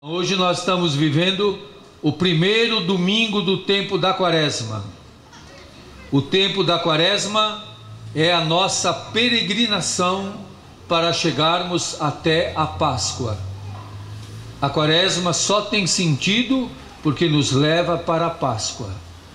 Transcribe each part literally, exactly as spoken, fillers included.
Hoje nós estamos vivendo o primeiro domingo do tempo da Quaresma. O tempo da Quaresma é a nossa peregrinação para chegarmos até a Páscoa. A Quaresma só tem sentido porque nos leva para a Páscoa.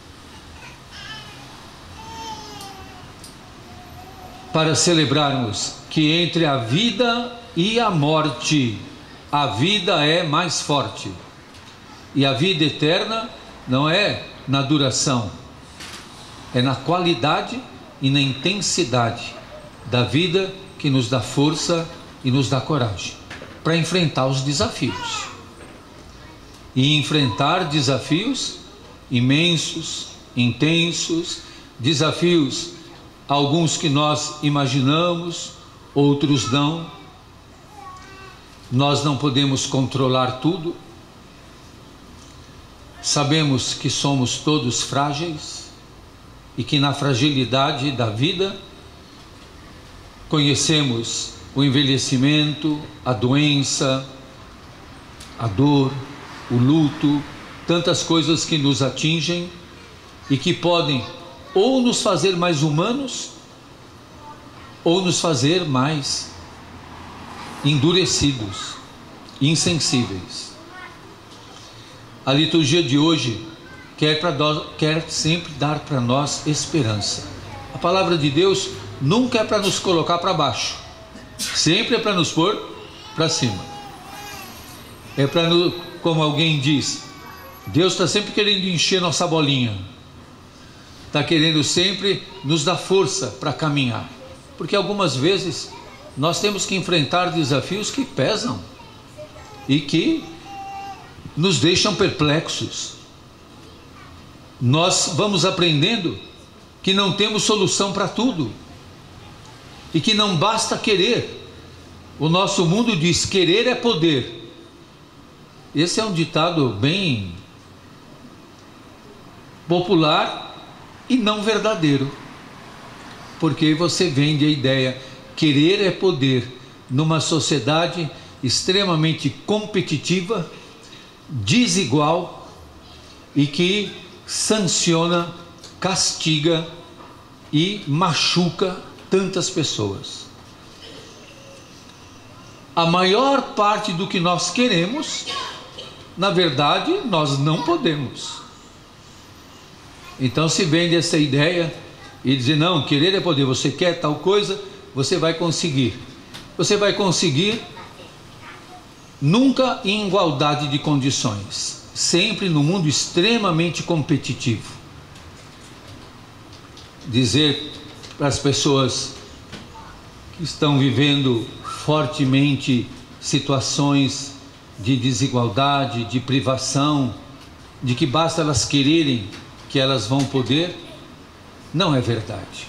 Para celebrarmos que entre a vida e a morte, a vida é mais forte. E a vida eterna não é na duração, é na qualidade e na intensidade da vida que nos dá força e nos dá coragem para enfrentar os desafios. E enfrentar desafios imensos, intensos, desafios alguns que nós imaginamos, outros não. Nós não podemos controlar tudo. Sabemos que somos todos frágeis e que na fragilidade da vida conhecemos o envelhecimento, a doença, a dor, o luto, tantas coisas que nos atingem e que podem ou nos fazer mais humanos ou nos fazer mais endurecidos, insensíveis. A liturgia de hoje quer, pra nós, quer sempre dar para nós esperança. A palavra de Deus nunca é para nos colocar para baixo, sempre é para nos pôr para cima. É para, como alguém diz, Deus está sempre querendo encher nossa bolinha, está querendo sempre nos dar força para caminhar, porque algumas vezes nós temos que enfrentar desafios que pesam e que nos deixam perplexos. Nós vamos aprendendo que não temos solução para tudo e que não basta querer. O nosso mundo diz: querer é poder. Esse é um ditado bem popular e não verdadeiro, porque você vende a ideia: querer é poder, numa sociedade extremamente competitiva, desigual e que sanciona, castiga e machuca tantas pessoas. A maior parte do que nós queremos, na verdade, nós não podemos. Então se vende essa ideia e diz: não, querer é poder, você quer tal coisa, você vai conseguir. Você vai conseguir nunca em igualdade de condições, sempre no mundo extremamente competitivo. Dizer para as pessoas que estão vivendo fortemente situações de desigualdade, de privação, de que basta elas quererem que elas vão poder, não é verdade.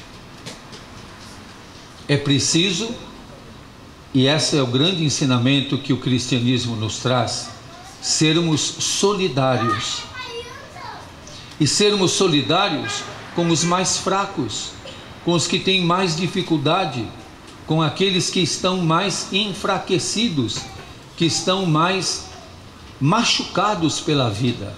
É preciso, e esse é o grande ensinamento que o cristianismo nos traz, sermos solidários. E sermos solidários com os mais fracos, com os que têm mais dificuldade, com aqueles que estão mais enfraquecidos, que estão mais machucados pela vida.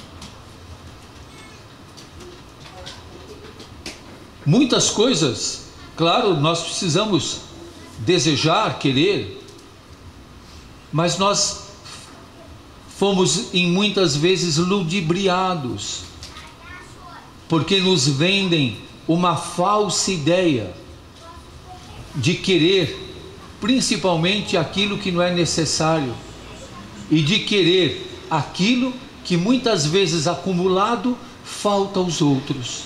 Muitas coisas, claro, nós precisamos desejar, querer, mas nós fomos em muitas vezes ludibriados, porque nos vendem uma falsa ideia de querer principalmente aquilo que não é necessário e de querer aquilo que muitas vezes acumulado falta aos outros.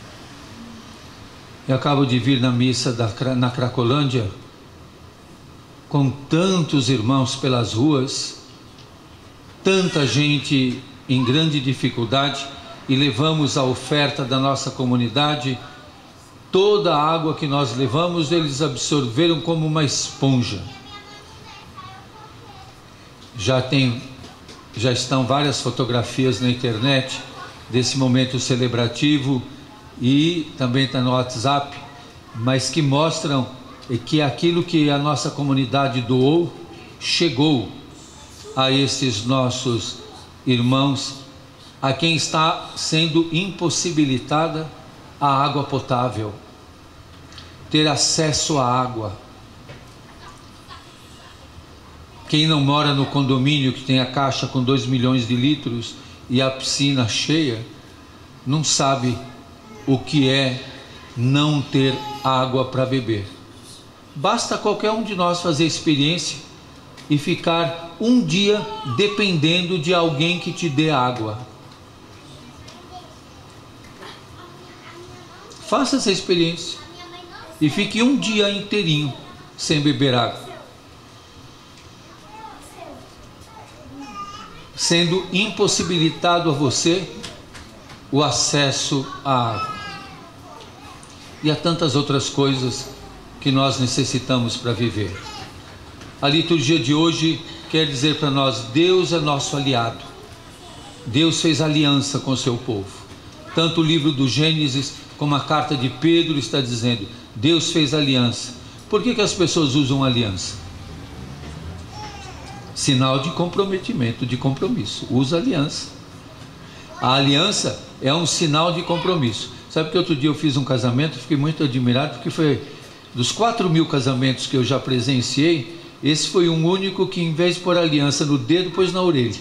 Eu acabo de vir na missa da, na Cracolândia, com tantos irmãos pelas ruas, tanta gente em grande dificuldade, e levamos a oferta da nossa comunidade. Toda a água que nós levamos, eles absorveram como uma esponja. Já tem, já estão várias fotografias na internet desse momento celebrativo, e também está no WhatsApp, mas que mostram que aquilo que a nossa comunidade doou chegou a estes nossos irmãos, a quem está sendo impossibilitada a água potável, ter acesso à água. Quem não mora no condomínio que tem a caixa com dois milhões de litros e a piscina cheia, não sabe o que é não ter água para beber. Basta qualquer um de nós fazer experiência e ficar um dia dependendo de alguém que te dê água. Faça essa experiência e fique um dia inteirinho sem beber água, sendo impossibilitado a você o acesso à água. E há tantas outras coisas que nós necessitamos para viver. A liturgia de hoje quer dizer para nós: Deus é nosso aliado. Deus fez aliança com o seu povo. Tanto o livro do Gênesis como a carta de Pedro está dizendo: Deus fez aliança. Por que que as pessoas usam aliança? Sinal de comprometimento, de compromisso. Usa aliança. A aliança é um sinal de compromisso. Sabe que outro dia eu fiz um casamento, fiquei muito admirado, porque foi dos quatro mil casamentos que eu já presenciei, esse foi um único que, em vez de pôr aliança no dedo, pôs na orelha.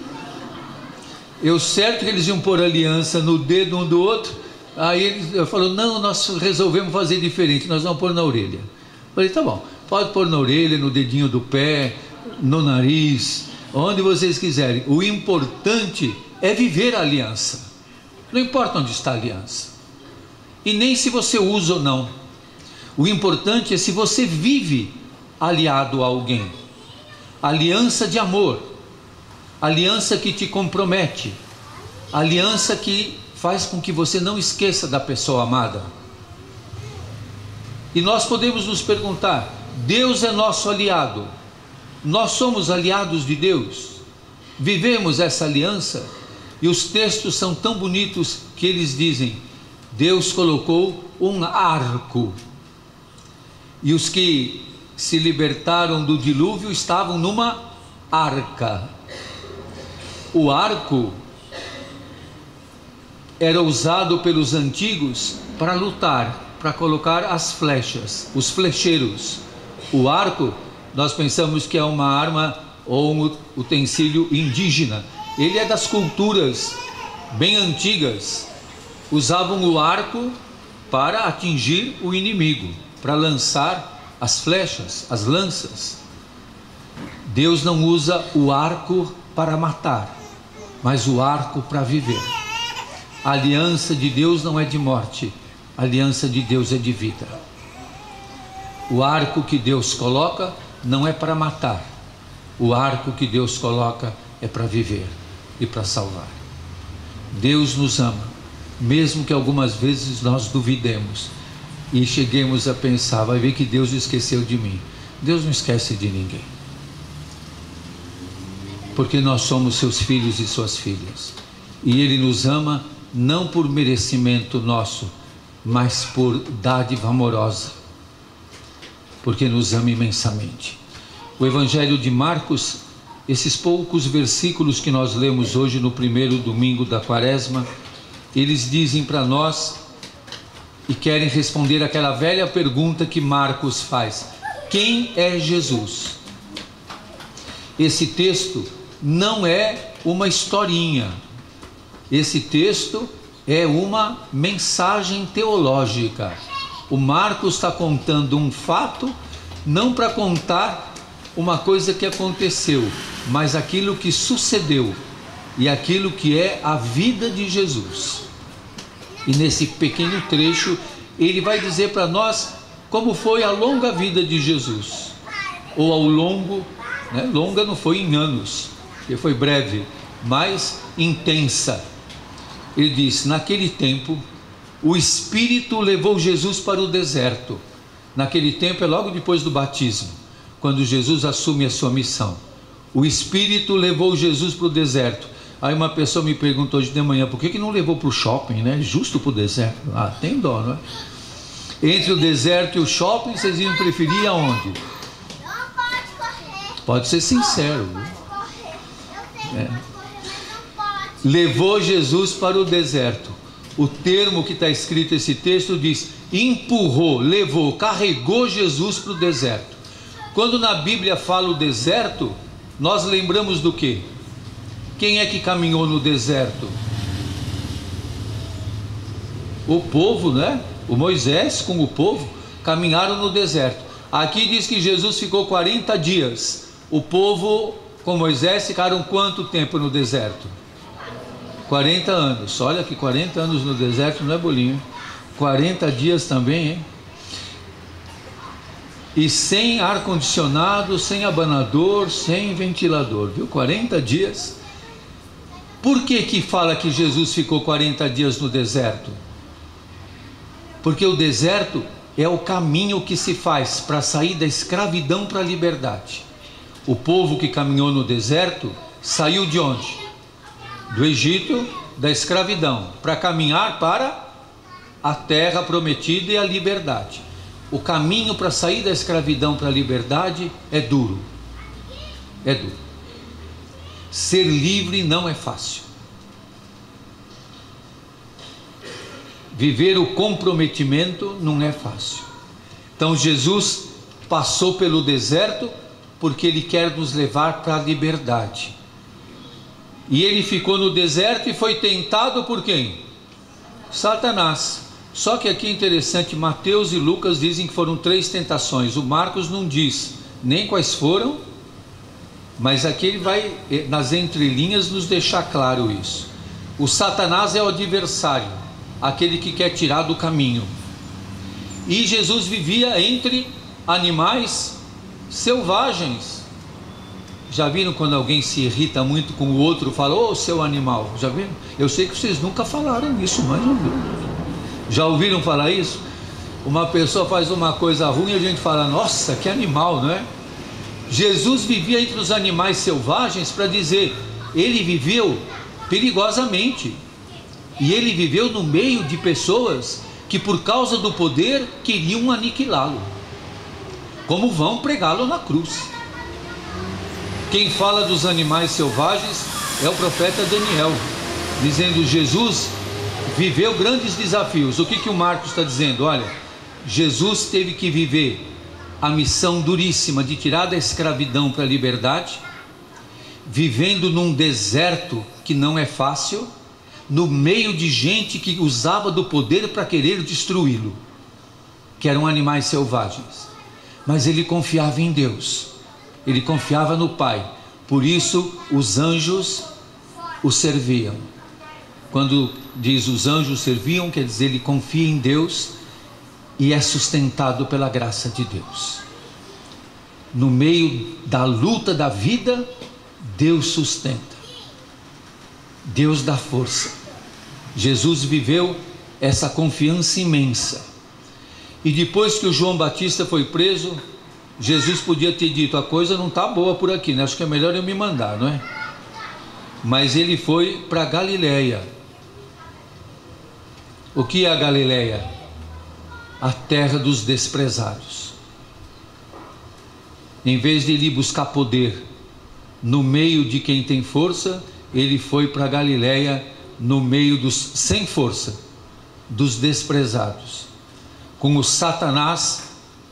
Eu certo que eles iam pôr aliança no dedo um do outro, aí eles falaram: não, nós resolvemos fazer diferente, nós vamos pôr na orelha. Eu falei: tá bom, pode pôr na orelha, no dedinho do pé, no nariz, onde vocês quiserem. O importante é viver a aliança. Não importa onde está a aliança, e nem se você usa ou não. O importante é se você vive aliado a alguém. Aliança de amor, aliança que te compromete, aliança que faz com que você não esqueça da pessoa amada. E nós podemos nos perguntar: Deus é nosso aliado, nós somos aliados de Deus, vivemos essa aliança? E os textos são tão bonitos que eles dizem: Deus colocou um arco, e os que se libertaram do dilúvio estavam numa arca. O arco era usado pelos antigos para lutar, para colocar as flechas, os flecheiros. O arco, nós pensamos que é uma arma ou um utensílio indígena. Ele é das culturas bem antigas. Usavam o arco para atingir o inimigo, para lançar as flechas, as lanças. Deus não usa o arco para matar, mas o arco para viver. A aliança de Deus não é de morte, a aliança de Deus é de vida. O arco que Deus coloca não é para matar, o arco que Deus coloca é para viver e para salvar. Deus nos ama, mesmo que algumas vezes nós duvidemos e cheguemos a pensar: vai ver que Deus esqueceu de mim. Deus não esquece de ninguém, porque nós somos seus filhos e suas filhas, e Ele nos ama não por merecimento nosso, mas por dádiva amorosa, porque nos ama imensamente. O Evangelho de Marcos, esses poucos versículos que nós lemos hoje no primeiro domingo da Quaresma, eles dizem para nós e querem responder aquela velha pergunta que Marcos faz: quem é Jesus? Esse texto não é uma historinha, esse texto é uma mensagem teológica. O Marcos está contando um fato, não para contar uma coisa que aconteceu, mas aquilo que sucedeu e aquilo que é a vida de Jesus. E nesse pequeno trecho ele vai dizer para nós como foi a longa vida de Jesus, ou ao longo, né? Longa não foi em anos, porque foi breve, mas intensa. Ele diz: naquele tempo o Espírito levou Jesus para o deserto. Naquele tempo é logo depois do batismo, quando Jesus assume a sua missão. O Espírito levou Jesus para o deserto. Aí uma pessoa me perguntou hoje de manhã: por que que não levou para o shopping, né? Justo para o deserto. Ah, tem dó, não é? Entre o deserto e o shopping, vocês iam preferir aonde? Pode ser sincero, viu? É. Levou Jesus para o deserto. O termo que está escrito esse texto diz: empurrou, levou, carregou Jesus para o deserto. Quando na Bíblia fala o deserto, nós lembramos do quê? Quem é que caminhou no deserto? O povo, né? O Moisés com o povo caminharam no deserto. Aqui diz que Jesus ficou quarenta dias. O povo com Moisés ficaram quanto tempo no deserto? quarenta anos. Olha que quarenta anos no deserto não é bolinho. quarenta dias também, hein? E sem ar-condicionado, sem abanador, sem ventilador, viu? quarenta dias. Por que que fala que Jesus ficou quarenta dias no deserto? Porque o deserto é o caminho que se faz para sair da escravidão para a liberdade. O povo que caminhou no deserto saiu de onde? Do Egito, da escravidão, para caminhar para a terra prometida e a liberdade. O caminho para sair da escravidão para a liberdade é duro. É duro. Ser livre não é fácil. Viver o comprometimento não é fácil. Então Jesus passou pelo deserto porque Ele quer nos levar para a liberdade. E Ele ficou no deserto e foi tentado por quem? Satanás. Só que aqui é interessante, Mateus e Lucas dizem que foram três tentações. O Marcos não diz nem quais foram, mas aqui ele vai nas entrelinhas nos deixar claro isso. O Satanás é o adversário, aquele que quer tirar do caminho. E Jesus vivia entre animais selvagens. Já viram quando alguém se irrita muito com o outro, fala: ô seu animal? Já viram? Eu sei que vocês nunca falaram isso, mas ouviram. Já ouviram falar isso? Uma pessoa faz uma coisa ruim e a gente fala: nossa, que animal, não é? Jesus vivia entre os animais selvagens para dizer, ele viveu perigosamente. E ele viveu no meio de pessoas que por causa do poder queriam aniquilá-lo, como vão pregá-lo na cruz. Quem fala dos animais selvagens é o profeta Daniel, dizendo: Jesus viveu grandes desafios. O que que o Marcos está dizendo? Olha, Jesus teve que viver a missão duríssima de tirar da escravidão para a liberdade, vivendo num deserto que não é fácil, no meio de gente que usava do poder para querer destruí-lo, que eram animais selvagens. Mas ele confiava em Deus, ele confiava no Pai, por isso os anjos o serviam. Quando diz os anjos serviam, quer dizer, ele confia em Deus e é sustentado pela graça de Deus. No meio da luta da vida, Deus sustenta, Deus dá força. Jesus viveu essa confiança imensa. E depois que o João Batista foi preso, Jesus podia ter dito: a coisa não está boa por aqui, né? Acho que é melhor eu me mandar, não é? Mas ele foi para Galiléia. O que é a Galiléia? A terra dos desprezados. Em vez de ele ir buscar poder no meio de quem tem força, ele foi para Galiléia no meio dos sem força, dos desprezados, com o Satanás,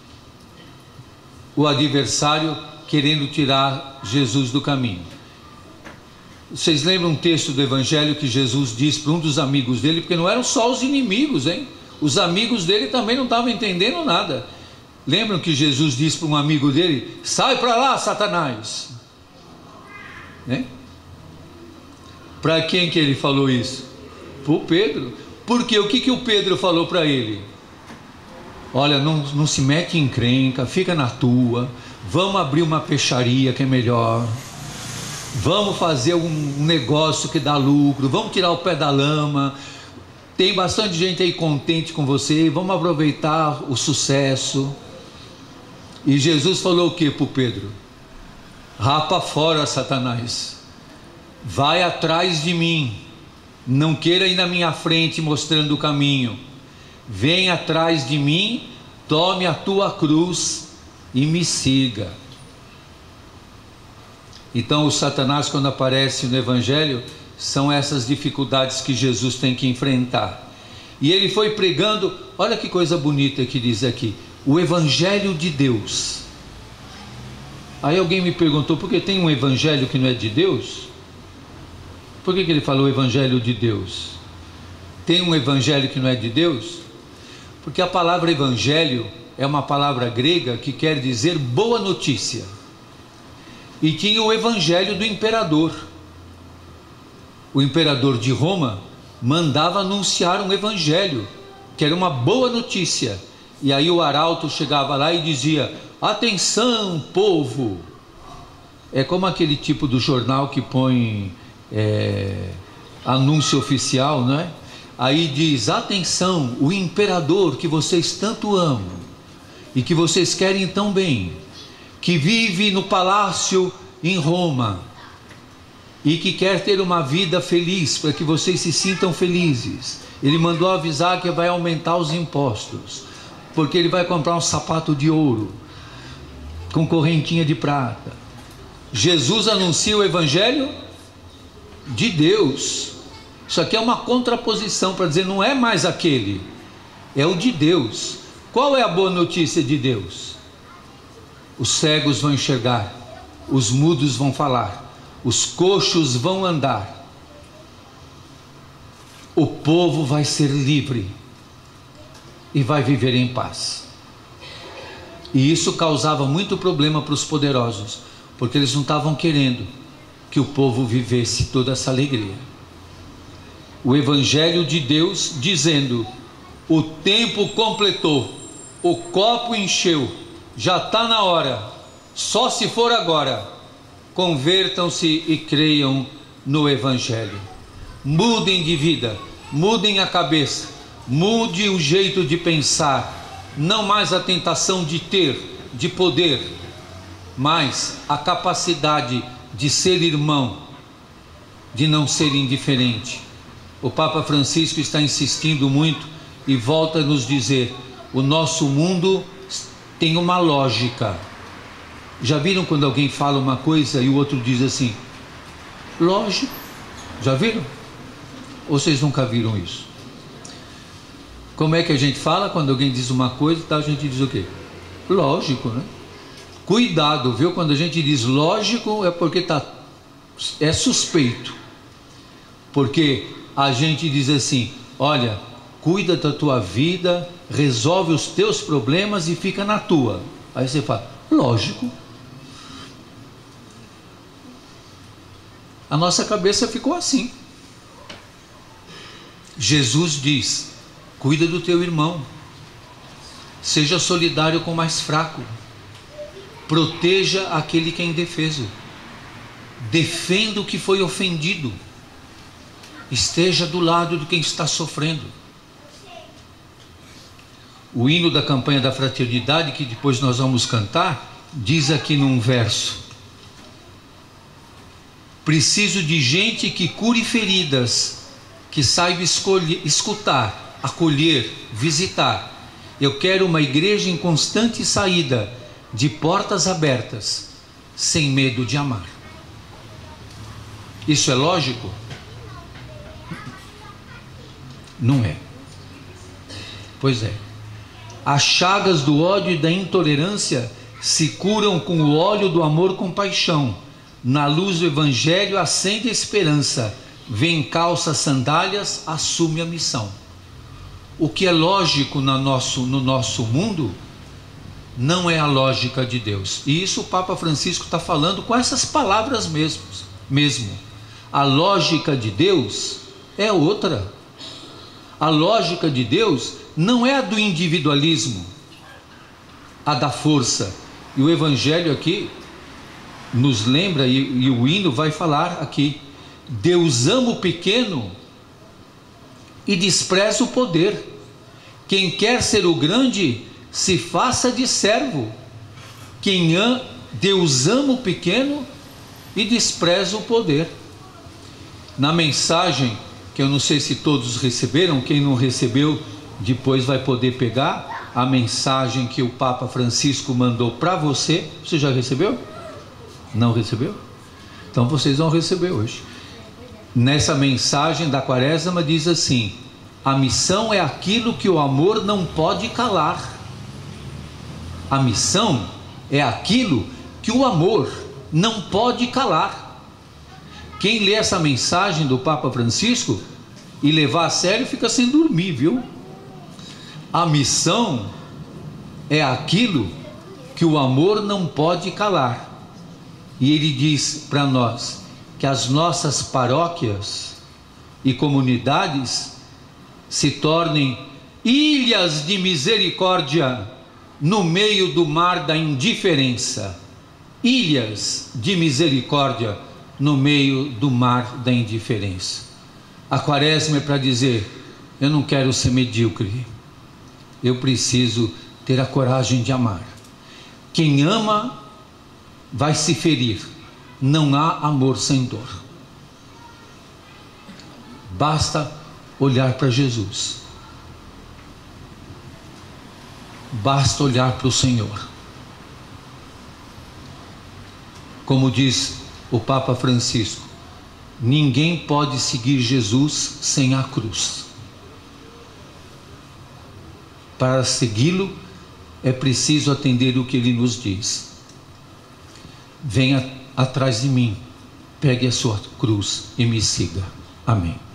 o adversário, querendo tirar Jesus do caminho. Vocês lembram um texto do Evangelho que Jesus diz para um dos amigos dele, porque não eram só os inimigos, hein? Os amigos dele também não estavam entendendo nada. Lembram que Jesus disse para um amigo dele: sai para lá, Satanás, né? Para quem que ele falou isso? Para o Pedro. Porque o que, que o Pedro falou para ele? Olha, não, não se mete em encrenca, fica na tua, vamos abrir uma peixaria que é melhor, vamos fazer um negócio que dá lucro, vamos tirar o pé da lama, tem bastante gente aí contente com você, vamos aproveitar o sucesso. E Jesus falou o que para o Pedro? Rapa fora, Satanás, vai atrás de mim, não queira ir na minha frente mostrando o caminho, vem atrás de mim, tome a tua cruz e me siga. Então o Satanás, quando aparece no Evangelho, são essas dificuldades que Jesus tem que enfrentar. E ele foi pregando, olha que coisa bonita que diz aqui, o Evangelho de Deus. Aí alguém me perguntou, por que tem um Evangelho que não é de Deus? Por que que ele falou Evangelho de Deus? Tem um Evangelho que não é de Deus? Porque a palavra Evangelho é uma palavra grega que quer dizer boa notícia. E tinha o Evangelho do imperador. O imperador de Roma mandava anunciar um Evangelho, que era uma boa notícia. E aí o arauto chegava lá e dizia: atenção, povo. É como aquele tipo do jornal que põe é, anúncio oficial, não é? Aí diz: atenção, o imperador que vocês tanto amam e que vocês querem tão bem, que vive no palácio em Roma e que quer ter uma vida feliz, para que vocês se sintam felizes. Ele mandou avisar que vai aumentar os impostos, porque ele vai comprar um sapato de ouro com correntinha de prata. Jesus anuncia o Evangelho de Deus. Isso aqui é uma contraposição para dizer, não é mais aquele, é o de Deus. Qual é a boa notícia de Deus? Os cegos vão enxergar, os mudos vão falar, os coxos vão andar, o povo vai ser livre e vai viver em paz. E isso causava muito problema para os poderosos, porque eles não estavam querendo que o povo vivesse toda essa alegria. O Evangelho de Deus dizendo: o tempo completou, o copo encheu, já está na hora, só se for agora. Convertam-se e creiam no Evangelho. Mudem de vida, mudem a cabeça, mude o jeito de pensar. Não mais a tentação de ter, de poder, mas a capacidade de ser irmão, de não ser indiferente. O Papa Francisco está insistindo muito e volta a nos dizer: o nosso mundo tem uma lógica. Já viram quando alguém fala uma coisa e o outro diz assim: lógico? Já viram? Ou vocês nunca viram isso? Como é que a gente fala quando alguém diz uma coisa, tá, a gente diz o quê? Lógico, né? Cuidado, viu? Quando a gente diz lógico é porque tá, é suspeito. Porque a gente diz assim: olha, cuida da tua vida, resolve os teus problemas e fica na tua. Aí você fala: lógico. A nossa cabeça ficou assim. Jesus diz: cuida do teu irmão, seja solidário com o mais fraco, proteja aquele que é indefeso, defenda o que foi ofendido, esteja do lado de quem está sofrendo. O hino da campanha da fraternidade, que depois nós vamos cantar, diz aqui num verso: preciso de gente que cure feridas, que saiba escolher, escutar, acolher, visitar. Eu quero uma igreja em constante saída, de portas abertas, sem medo de amar. Isso é lógico? Não é. Pois é. As chagas do ódio e da intolerância se curam com o óleo do amor com paixão. Na luz do Evangelho acende a esperança. Vem, calça sandálias, assume a missão. O que é lógico no nosso, no nosso mundo não é a lógica de Deus. E isso o Papa Francisco está falando com essas palavras mesmo, mesmo. A lógica de Deus é outra. A lógica de Deus não é a do individualismo, a da força. E o Evangelho aqui nos lembra, e, e o hino vai falar aqui: Deus ama o pequeno e despreza o poder. Quem quer ser o grande, se faça de servo. Quem ama, Deus ama o pequeno e despreza o poder. Na mensagem, que eu não sei se todos receberam, quem não recebeu, depois vai poder pegar a mensagem que o Papa Francisco mandou para você. Você já recebeu? Não recebeu? Então vocês vão receber hoje. Nessa mensagem da Quaresma diz assim: a missão é aquilo que o amor não pode calar. A missão é aquilo que o amor não pode calar. Quem lê essa mensagem do Papa Francisco e levar a sério fica sem dormir, viu? A missão é aquilo que o amor não pode calar. E ele diz para nós que as nossas paróquias e comunidades se tornem ilhas de misericórdia no meio do mar da indiferença. Ilhas de misericórdia no meio do mar da indiferença. A Quaresma é para dizer: eu não quero ser medíocre, eu preciso ter a coragem de amar. Quem ama vai se ferir, não há amor sem dor. Basta olhar para Jesus, basta olhar para o Senhor. Como diz o Papa Francisco, ninguém pode seguir Jesus sem a cruz. Para segui-lo é preciso atender o que ele nos diz: venha atrás de mim, pegue a sua cruz e me siga. Amém.